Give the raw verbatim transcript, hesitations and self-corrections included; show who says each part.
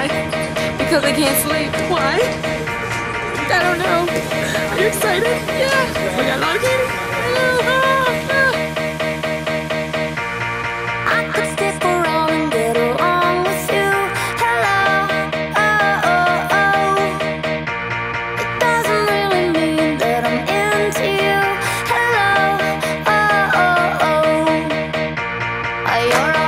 Speaker 1: Why? Because I can't sleep. Why? I don't know. Are you excited? Yeah. We got a lot of candy. I know. Ah, ah.
Speaker 2: I could stick around and get along with you. Hello, oh, oh, oh. It doesn't really mean that I'm into you. Hello, oh, oh, oh. You're